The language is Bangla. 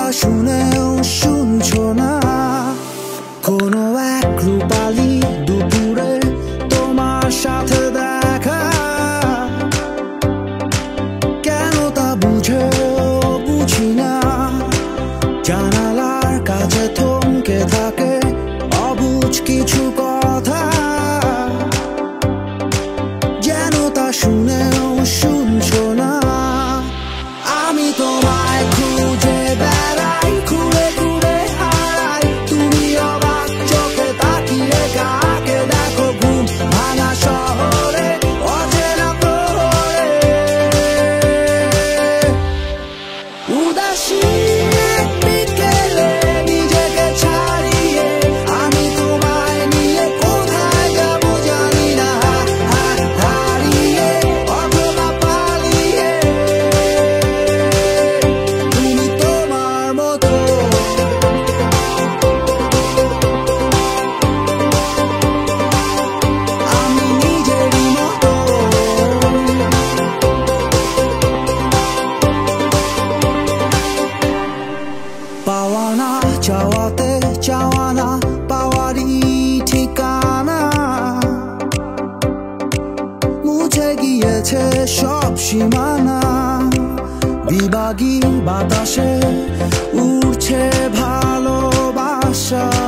শুনেও শুনছো না কোনো এক রূপালী দুপুরে তোমার সাথে দেখা কেন তা বুঝি না জানালার কাছে থমকে থাকে অবুঝ কিছু কথা যেন তা শুনেও শুনছো না আমি তোমায় খুঁজে বেড়াই ঘুরে ঘুরে হারাই তুমি অবাক চোখে তাকিয়ে কাকে দেখো ঘুম ভাঙা শহরে অচেনা প্রহরে উদাসী বিকেলে নিজেকে ছাড়িয়ে আমি তোমায় নিয়ে কোথায় যাবো জানি না হারিয়ে অথবা পালিয়ে তুমি তোমার মতো আমি নিজেরই মতো পাওয়া না চাওয়াতে চাওয়া না পাওয়ারই ঠিকানা মুছে গিয়েছে সব সীমানা বিভাগী বাতাসে উড়ছে ভালোবাসা